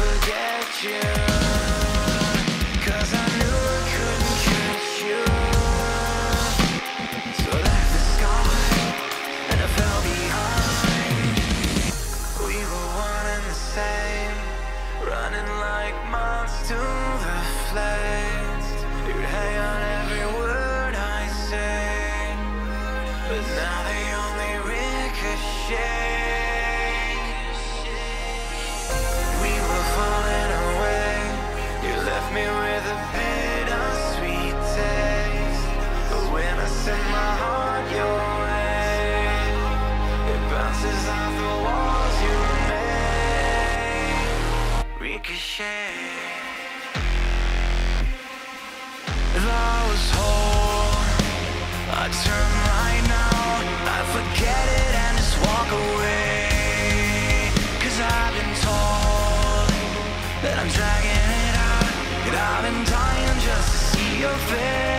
forget you, 'cause I knew I couldn't catch you. So I left the sky and I fell behind. We were one and the same, running like moths to the flames. You'd hang on every word I say, but now they only ricochet. We were falling away, you left me with a bittersweet taste. But when I send my heart your way, it bounces off the walls you made. Ricochet. If I was whole, I'd turn right now, I'd forget it and just walk away. 'Cause I've been told that I'm dragging it out, and I've been dying just to see your face.